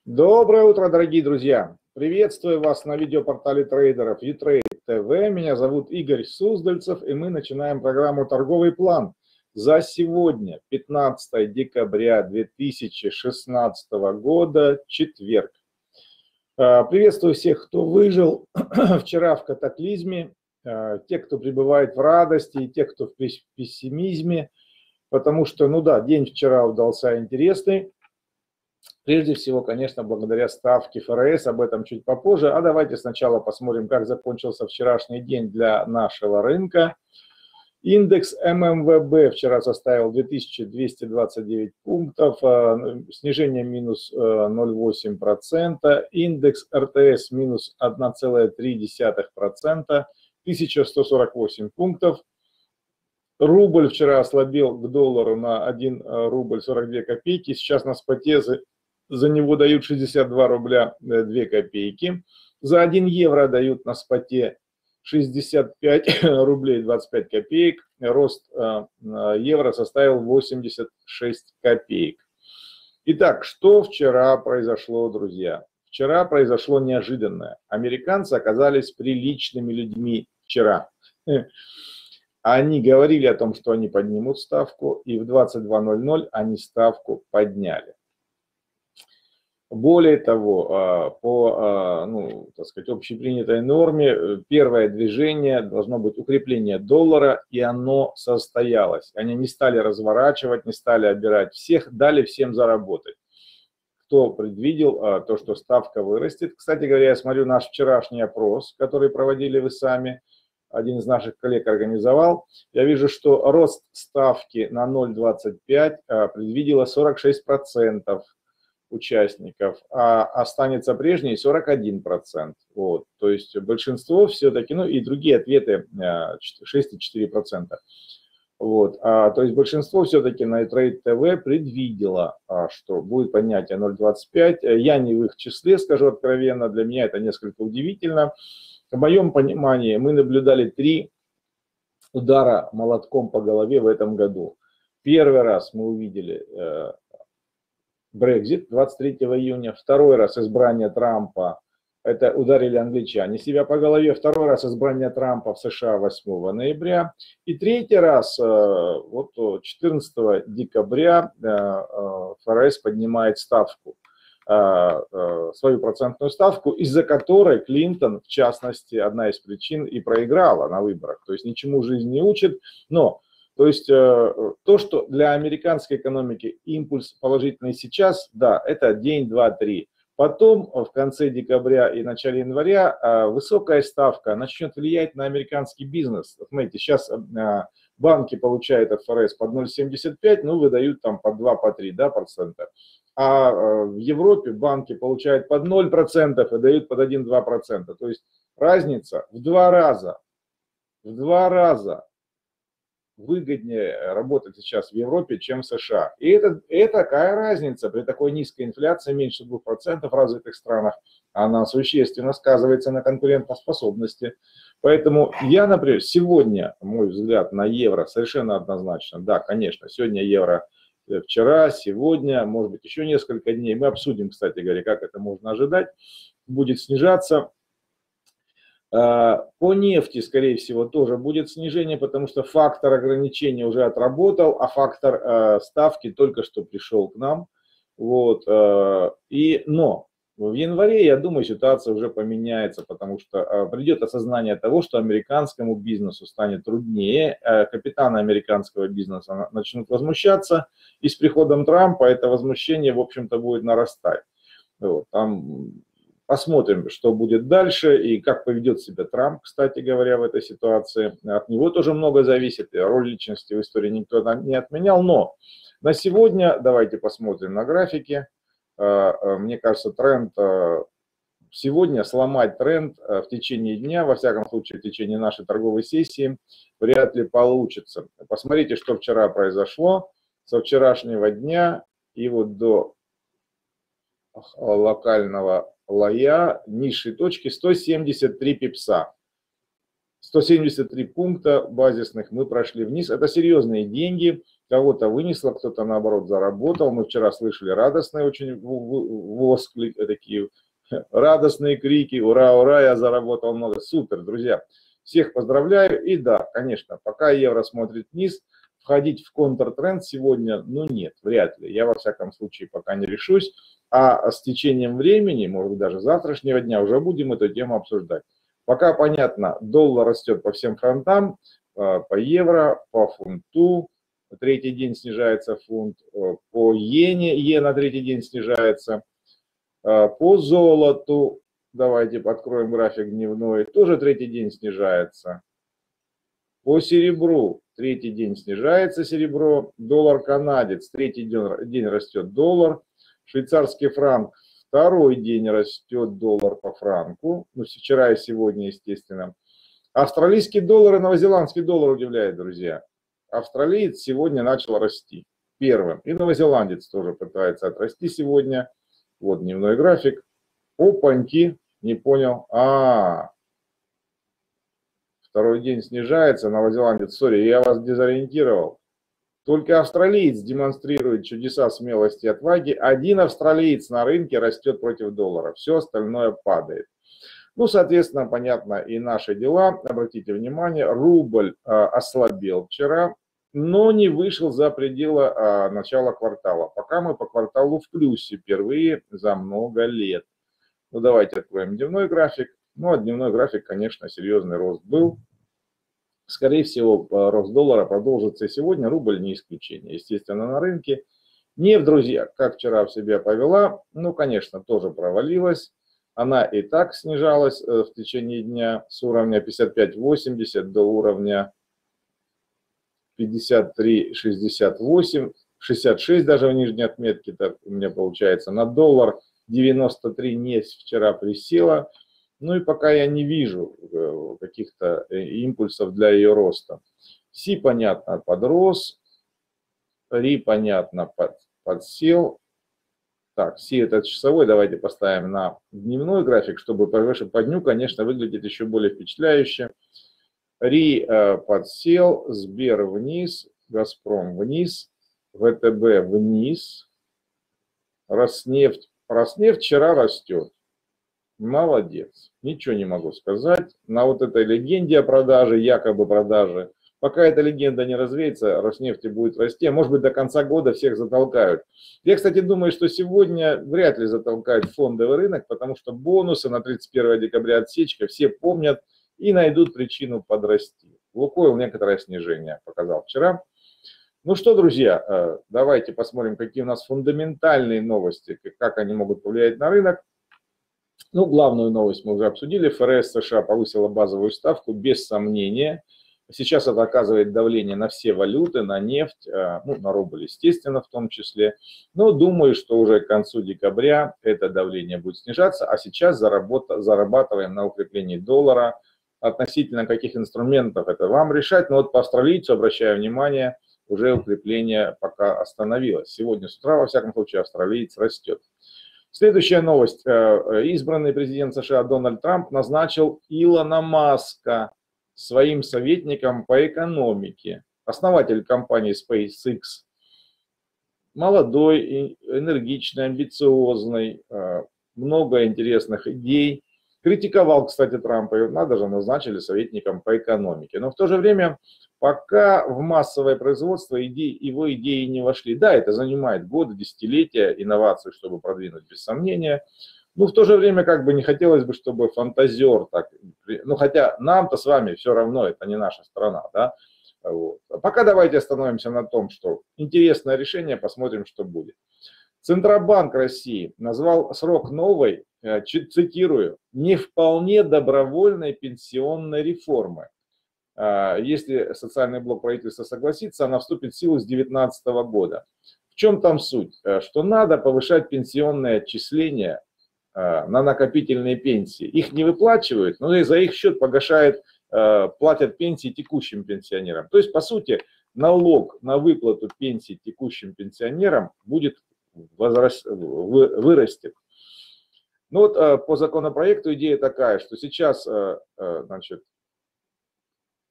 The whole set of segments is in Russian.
Доброе утро, дорогие друзья! Приветствую вас на видеопортале трейдеров Utrade TV. Меня зовут Игорь Суздальцев, и мы начинаем программу «Торговый план» за сегодня, 15 декабря 2016 года, четверг. Приветствую всех, кто выжил вчера в катаклизме, тех, кто пребывает в радости, и тех, кто в пессимизме, потому что, ну да, день вчера удался интересный. Прежде всего, конечно, благодаря ставке ФРС, об этом чуть попозже. А давайте сначала посмотрим, как закончился вчерашний день для нашего рынка. Индекс ММВБ вчера составил 2229 пунктов, снижение минус 0,8%. Индекс РТС минус 1,3%, 1148 пунктов. Рубль вчера ослабел к доллару на 1 рубль 42 копейки. Сейчас на споте за него дают 62 рубля 2 копейки. За 1 евро дают на споте 65 рублей 25 копеек. Рост евро составил 86 копеек. Итак, что вчера произошло, друзья? Вчера произошло неожиданное. Американцы оказались приличными людьми вчера. Они говорили о том, что они поднимут ставку, и в 22:00 они ставку подняли. Более того, по общепринятой норме, первое движение должно быть укрепление доллара, и оно состоялось. Они не стали разворачивать, не стали обирать всех, дали всем заработать. Кто предвидел то, что ставка вырастет? Кстати говоря, я смотрю наш вчерашний опрос, который проводили вы сами. Один из наших коллег организовал, я вижу, что рост ставки на 0,25 предвидело 46% участников, а останется прежней 41%. Вот. То есть большинство все-таки, ну и другие ответы 6,4%. Вот. То есть большинство все-таки на Utrade TV предвидело, что будет поднятие 0,25. Я не в их числе, скажу откровенно, для меня это несколько удивительно. В моем понимании мы наблюдали 3 удара молотком по голове в этом году. Первый раз мы увидели Brexit 23 июня, второй раз избрание Трампа, это ударили англичане себя по голове, второй раз избрание Трампа в США 8 ноября, и третий раз, вот 14 декабря ФРС поднимает ставку. Свою процентную ставку, из-за которой Клинтон, в частности, одна из причин и проиграла на выборах. То есть ничему жизнь не учит, но то есть то, что для американской экономики импульс положительный сейчас, да, это день, два, три. Потом в конце декабря и начале января высокая ставка начнет влиять на американский бизнес. Смотрите, сейчас банки получают от ФРС под 0,75, ну выдают там по 2, по 3, да, процента. А в Европе банки получают под 0% и дают под 1-2%. То есть разница в 2 раза выгоднее работать сейчас в Европе, чем в США. И это такая разница при такой низкой инфляции, меньше 2% в развитых странах, она существенно сказывается на конкурентоспособности. Поэтому я, например, сегодня, мой взгляд на евро совершенно однозначно. Да, конечно, сегодня евро, вчера, сегодня, может быть, еще несколько дней. Мы обсудим, кстати говоря, как это можно ожидать. Будет снижаться. По нефти, скорее всего, тоже будет снижение, потому что фактор ограничения уже отработал, а фактор ставки только что пришел к нам. Вот. Но в январе, я думаю, ситуация уже поменяется, потому что придет осознание того, что американскому бизнесу станет труднее, капитаны американского бизнеса начнут возмущаться, и с приходом Трампа это возмущение, в общем-то, будет нарастать. Вот. Там посмотрим, что будет дальше и как поведет себя Трамп, кстати говоря, в этой ситуации. От него тоже много зависит, и роль личности в истории никто не отменял, но на сегодня давайте посмотрим на графике. Мне кажется, тренд сегодня, сломать тренд в течение дня, во всяком случае в течение нашей торговой сессии, вряд ли получится. Посмотрите, что вчера произошло, со вчерашнего дня и вот до локального лоя, низшей точки 173 пипса. 173 пункта базисных мы прошли вниз. Это серьезные деньги. Кого-то вынесло, кто-то наоборот заработал. Мы вчера слышали радостные очень восклики, такие радостные крики. Ура, ура, я заработал много. Супер, друзья. Всех поздравляю. И да, конечно, пока евро смотрит вниз, входить в контртренд сегодня, ну нет, вряд ли. Я во всяком случае пока не решусь. А с течением времени, может быть даже завтрашнего дня, уже будем эту тему обсуждать. Пока понятно, доллар растет по всем фронтам, по евро, по фунту. Третий день снижается фунт, по иена третий день снижается, по золоту, давайте откроем график дневной, тоже третий день снижается. По серебру третий день снижается серебро, доллар канадец третий день растет доллар, швейцарский франк второй день растет доллар по франку, ну вчера и сегодня, естественно. Австралийский доллар и новозеландский доллар удивляют, друзья. Австралиец сегодня начал расти первым. И новозеландец тоже пытается отрасти сегодня. Вот дневной график. Опаньки, не понял. Второй день снижается. Новозеландец, сори, я вас дезориентировал. Только австралиец демонстрирует чудеса смелости и отваги. Один австралиец на рынке растет против доллара. Все остальное падает. Ну, соответственно, понятно и наши дела. Обратите внимание, рубль ослабел вчера, но не вышел за пределы начала квартала. Пока мы по кварталу в плюсе впервые за много лет. Ну, давайте откроем дневной график. Ну, а дневной график, конечно, серьезный рост был. Скорее всего, рост доллара продолжится и сегодня. Рубль не исключение. Естественно, на рынке. Нефть, друзья, как вчера в себя повела, ну, конечно, тоже провалилась. Она и так снижалась в течение дня с уровня 55.80 до уровня 53.68, 66 даже в нижней отметке, так у меня получается. На доллар 93 нефть вчера присела. Ну и пока я не вижу каких-то импульсов для ее роста. Си, понятно, подрос. Ри, понятно, подсел. Так, Си это часовой, давайте поставим на дневной график, чтобы по дню, конечно, выглядит еще более впечатляюще. Ри подсел, Сбер вниз, Газпром вниз, ВТБ вниз, Роснефть вчера растет. Молодец, ничего не могу сказать. На вот этой легенде о продаже, якобы продаже, пока эта легенда не развеется, Роснефть будет расти, а может быть до конца года всех затолкают. Я, кстати, думаю, что сегодня вряд ли затолкают фондовый рынок, потому что бонусы на 31 декабря отсечка все помнят и найдут причину подрасти. Лукойл некоторое снижение показал вчера. Ну что, друзья, давайте посмотрим, какие у нас фундаментальные новости, как они могут повлиять на рынок. Ну, главную новость мы уже обсудили. ФРС США повысила базовую ставку без сомнения. Сейчас это оказывает давление на все валюты, на нефть, ну, на рубль, естественно, в том числе. Но думаю, что уже к концу декабря это давление будет снижаться. А сейчас зарабатываем на укреплении доллара. Относительно каких инструментов это вам решать. Но вот по австралийцу, обращаю внимание, уже укрепление пока остановилось. Сегодня с утра, во всяком случае, австралиец растет. Следующая новость. Избранный президент США Дональд Трамп назначил Илона Маска своим советником по экономике. Основатель компании SpaceX. Молодой, энергичный, амбициозный, много интересных идей. Критиковал, кстати, Трампа, и надо же, назначили советником по экономике. Но в то же время, пока в массовое производство его идеи не вошли. Да, это занимает годы, десятилетия, инноваций, чтобы продвинуть, без сомнения. Но в то же время, как бы не хотелось бы, чтобы фантазер так... Ну, хотя нам-то с вами все равно, это не наша страна, да. Вот. А пока давайте остановимся на том, что интересное решение, посмотрим, что будет. Центробанк России назвал срок новой, цитирую, не вполне добровольной пенсионной реформы. Если социальный блок правительства согласится, она вступит в силу с 2019 года. В чем там суть? Что надо повышать пенсионные отчисления на накопительные пенсии. Их не выплачивают, но и за их счет платят пенсии текущим пенсионерам. То есть, по сути, налог на выплату пенсий текущим пенсионерам вырастет. Ну вот по законопроекту идея такая, что сейчас, значит,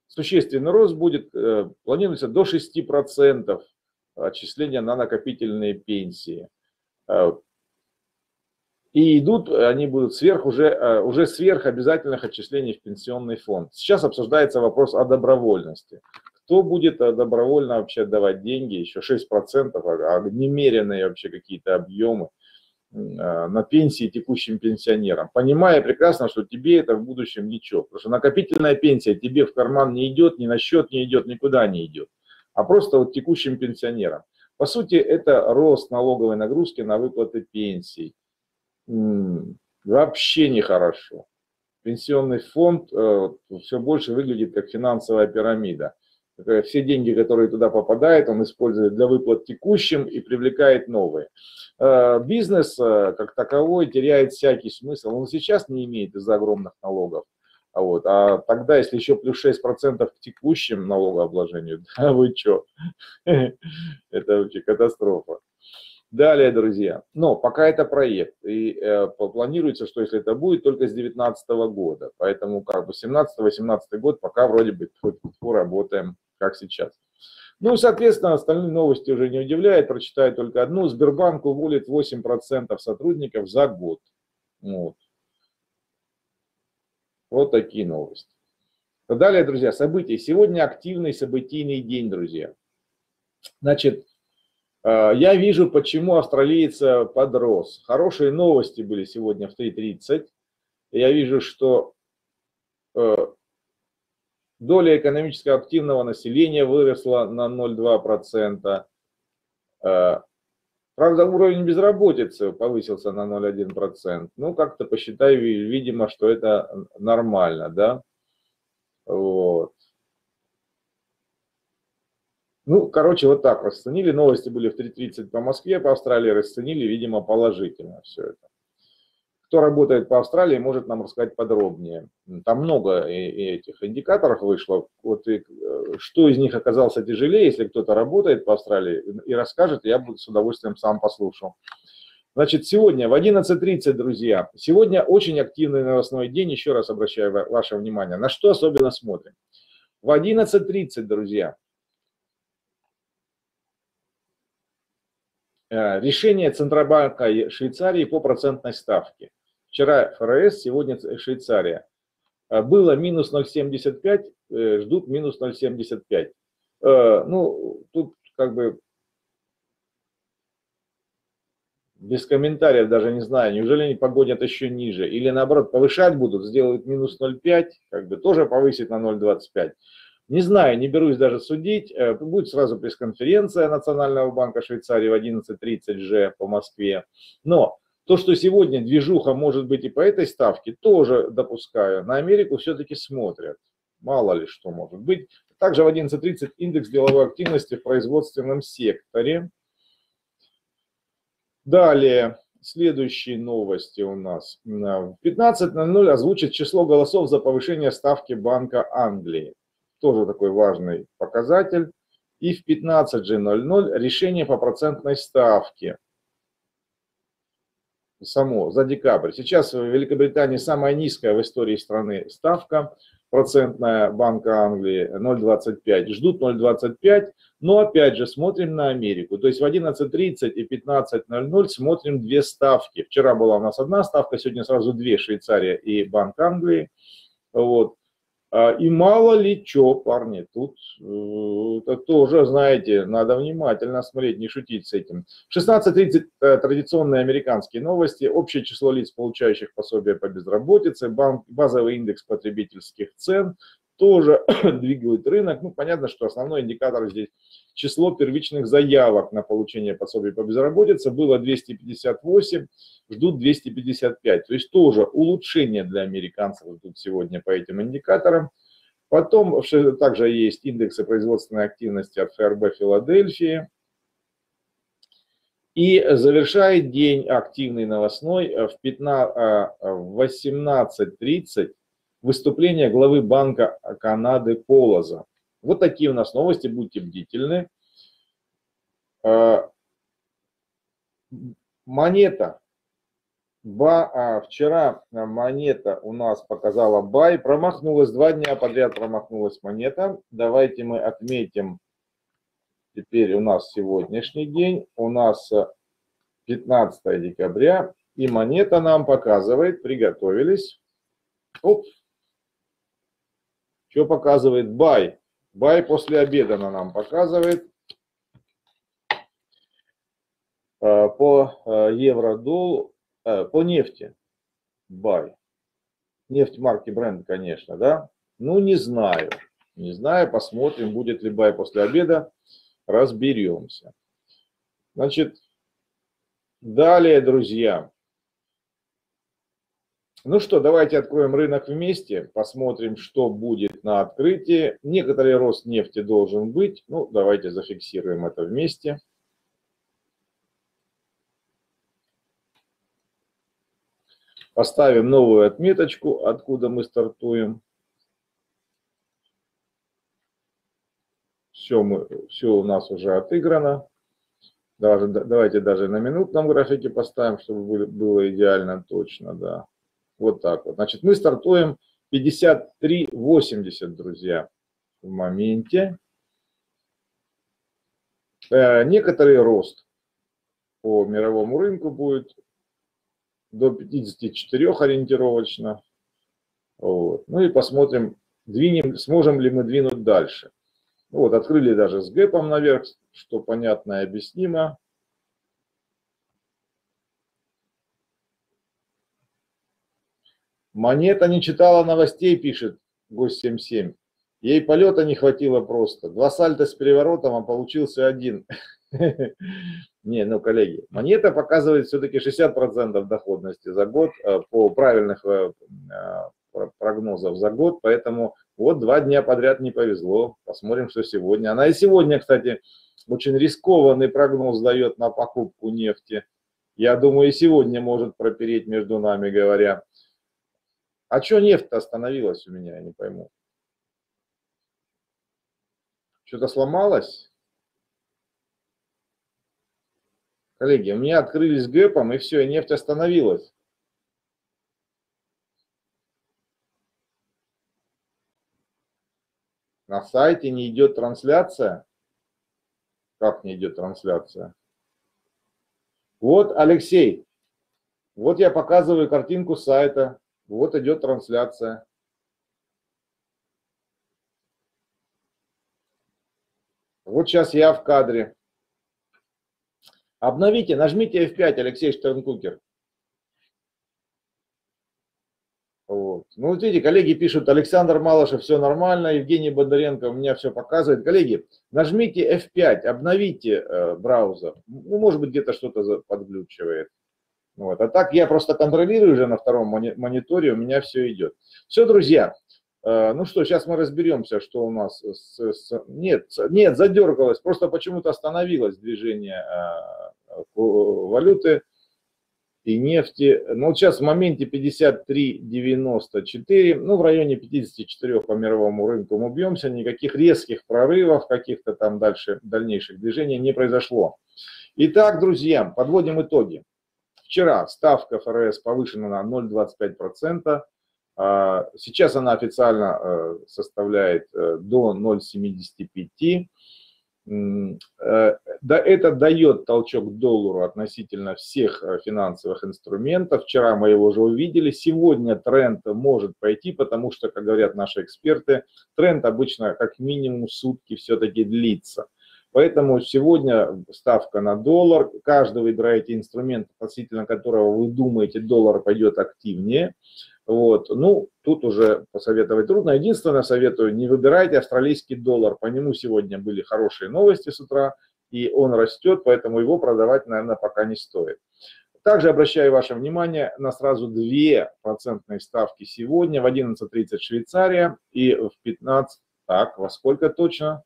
Существенный рост будет, планируется до 6% отчисления на накопительные пенсии. И идут, они будут уже сверх обязательных отчислений в пенсионный фонд. Сейчас обсуждается вопрос о добровольности. Кто будет добровольно вообще давать деньги, еще 6%, а немеренные вообще какие-то объемы на пенсии текущим пенсионерам, понимая прекрасно, что тебе это в будущем ничего. Потому что накопительная пенсия тебе в карман не идет, ни на счет не идет, никуда не идет, а просто вот текущим пенсионерам. По сути, это рост налоговой нагрузки на выплаты пенсий. Вообще нехорошо. Пенсионный фонд все больше выглядит как финансовая пирамида. Все деньги, которые туда попадают, он использует для выплат текущим и привлекает новые. Бизнес как таковой теряет всякий смысл. Он сейчас не имеет из-за огромных налогов. А тогда, если еще плюс 6% к текущим налогообложению, да вы что? Это вообще катастрофа. Далее, друзья, но пока это проект, и планируется, что если это будет, только с 2019 года, поэтому как бы 17-18 год пока вроде бы работаем как сейчас. Ну и, соответственно, остальные новости уже не удивляют, прочитаю только одну. Сбербанк уволит 8% сотрудников за год. Вот такие новости. Далее, друзья, события. Сегодня активный событийный день, друзья. Значит, я вижу, почему австралиец подрос. Хорошие новости были сегодня в 3:30. Я вижу, что доля экономически активного населения выросла на 0,2%. Правда, уровень безработицы повысился на 0,1%. Ну, как-то посчитаю, видимо, что это нормально, да? Вот. Ну, короче, вот так расценили. Новости были в 3:30 по Москве, по Австралии расценили, видимо, положительно все это. Кто работает по Австралии, может нам рассказать подробнее. Там много этих индикаторов вышло. Вот и, что из них оказалось тяжелее, если кто-то работает по Австралии и расскажет, я буду с удовольствием сам послушал. Значит, сегодня в 11:30, друзья, сегодня очень активный новостной день. Еще раз обращаю ваше внимание, на что особенно смотрим. В 11:30, друзья, решение Центробанка Швейцарии по процентной ставке. Вчера ФРС, сегодня Швейцария. Было минус 0,75, ждут минус 0,75. Ну, тут как бы без комментариев даже не знаю, неужели они погонят еще ниже. Или наоборот повышать будут, сделают минус 0,5, как бы тоже повысить на 0,25. Не знаю, не берусь даже судить. Будет сразу пресс-конференция Национального банка Швейцарии в 11:30 же по Москве. Но то, что сегодня движуха может быть и по этой ставке, тоже допускаю. На Америку все-таки смотрят. Мало ли что может быть. Также в 11:30 индекс деловой активности в производственном секторе. Далее, следующие новости у нас. В 15:00 озвучит число голосов за повышение ставки Банка Англии. Тоже такой важный показатель. И в 15:00 решение по процентной ставке. Само, за декабрь. Сейчас в Великобритании самая низкая в истории страны ставка процентная Банка Англии 0,25. Ждут 0,25, но опять же смотрим на Америку. То есть в 11:30 и 15:00 смотрим две ставки. Вчера была у нас одна ставка, сегодня сразу две, Швейцария и Банк Англии. Вот. И мало ли что, парни, тут это тоже, знаете, надо внимательно смотреть, не шутить с этим. В 16:30 традиционные американские новости, общее число лиц, получающих пособие по безработице, базовый индекс потребительских цен тоже двигают рынок. Ну, понятно, что основной индикатор здесь число первичных заявок на получение пособия по безработице было 258, ждут 255. То есть тоже улучшение для американцев тут сегодня по этим индикаторам. Потом также есть индексы производственной активности от ФРБ Филадельфии. И завершает день активный новостной в 18:30 выступление главы Банка Канады Полоза. Вот такие у нас новости, будьте бдительны. Монета Вчера монета у нас показала бай, промахнулась 2 дня подряд, промахнулась монета. Давайте мы отметим теперь у нас сегодняшний день, у нас 15 декабря, и монета нам показывает, приготовились. Оп. Что показывает бай? Бай после обеда она нам показывает. По евро-доллару, по нефти бай. Нефть марки Brent, конечно, да? Ну, не знаю. Не знаю, посмотрим, будет ли бай после обеда. Разберемся. Значит, далее, друзья. Ну что, давайте откроем рынок вместе, посмотрим, что будет на открытии. Некоторый рост нефти должен быть. Ну, давайте зафиксируем это вместе. Поставим новую отметочку, откуда мы стартуем. Все у нас уже отыграно. Давайте даже на минутном графике поставим, чтобы было идеально точно. Да. Вот так вот. Значит, мы стартуем 53.80, друзья, в моменте. Некоторый рост по мировому рынку будет. До 54 ориентировочно. Вот. Ну и посмотрим, сможем ли мы двинуть дальше. Вот, открыли даже с гэпом наверх, что понятно и объяснимо. Монета не читала новостей, пишет гость 77. Ей полета не хватило просто. 2 сальта с переворотом, а получился 1. Не, ну, коллеги, монета показывает все-таки 60% доходности за год по правильных прогнозов за год, поэтому вот 2 дня подряд не повезло. Посмотрим, что сегодня. Она и сегодня, кстати, очень рискованный прогноз дает на покупку нефти. Я думаю, и сегодня может пропереть, между нами говоря. А что нефть-то остановилась у меня, я не пойму. Что-то сломалось? Коллеги, у меня открылись гэпом, и все, и нефть остановилась. На сайте не идет трансляция. Как не идет трансляция? Вот, Алексей, вот я показываю картинку сайта. Вот идет трансляция. Вот сейчас я в кадре. Обновите, нажмите F5, Алексей Штернкукер. Вот. Ну, вот видите, коллеги пишут, Александр Малышев, все нормально, Евгений Бондаренко у меня все показывает. Коллеги, нажмите F5, обновите браузер. Ну, может быть, где-то что-то подглючивает. Вот. А так я просто контролирую уже на втором мониторе, у меня все идет. Все, друзья. Ну что, сейчас мы разберемся, что у нас. Нет, задергалось, просто почему-то остановилось движение валюты и нефти. Ну, вот сейчас в моменте 53.94, ну, в районе 54 по мировому рынку мы бьемся, никаких резких прорывов, каких-то там дальнейших движений не произошло. Итак, друзья, подводим итоги. Вчера ставка ФРС повышена на 0,25%. Сейчас она официально составляет до 0,75. Это дает толчок доллару относительно всех финансовых инструментов. Вчера мы его уже увидели. Сегодня тренд может пойти, потому что, как говорят наши эксперты, тренд обычно как минимум сутки все-таки длится. Поэтому сегодня ставка на доллар. Каждый выбираете инструмент, относительно которого вы думаете, доллар пойдет активнее. Вот. Ну, тут уже посоветовать трудно. Единственное, советую, не выбирайте австралийский доллар. По нему сегодня были хорошие новости с утра, и он растет, поэтому его продавать, наверное, пока не стоит. Также обращаю ваше внимание на сразу 2 процентные ставки сегодня. В 11:30 Швейцария и в 15... Так, во сколько точно?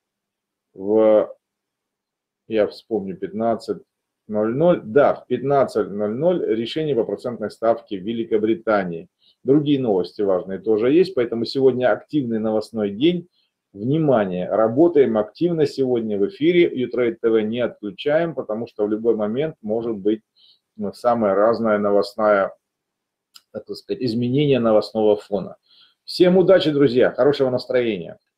Я вспомню, 15:00. Да, в 15:00 решение по процентной ставке в Великобритании. Другие новости важные тоже есть, поэтому сегодня активный новостной день. Внимание, работаем активно сегодня в эфире. Utrade TV не отключаем, потому что в любой момент может быть самое разное новостное, так сказать, изменение новостного фона. Всем удачи, друзья, хорошего настроения.